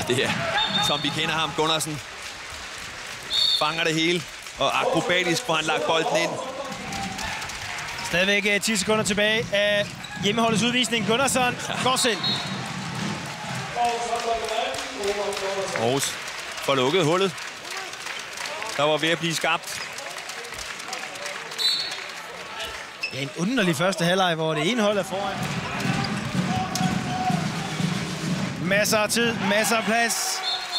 det er, som vi kender ham, Gunnarsson. Fanger det hele, og akrobatisk får han lagt bolden ind. Stadigvæk 10 sekunder tilbage af hjemmeholdets udvisning. Gunnarsson går selv. Aarhus får lukket hullet. Der var ved at blive skabt. Ja, en underlig første halvleg, hvor det ene hold er foran. Masser af tid, masser af plads.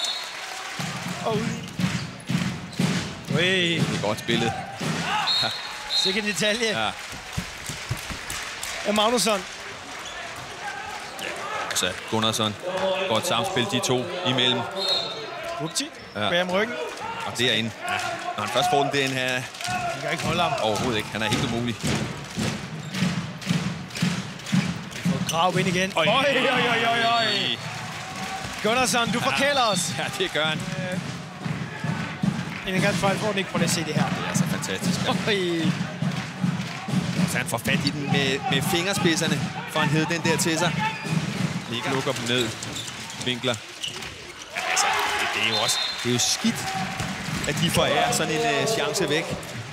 Det er godt spillet. Sikke en detalje. Ja. Af Magnusson. Altså, Gunnarsson. Godt samspil, de to imellem. Upti. Bag om ryggen. Og derinde. Ja. Når han først får den derinde her... Han kan ikke holde ham. Overhovedet ikke. Han er helt umulig. Grav ind igen. Oj. Gunnarsson, du forkæler os. Ja, det gør han. En gang fejl får den ikke. Prøv at se det her. Det er så fantastisk. Så han får fat i den med fingerspidserne, for han hed den der til sig. Ikke lukker dem ned. Vinkler. Men altså, det er jo skidt, at de forærer sådan en chance væk.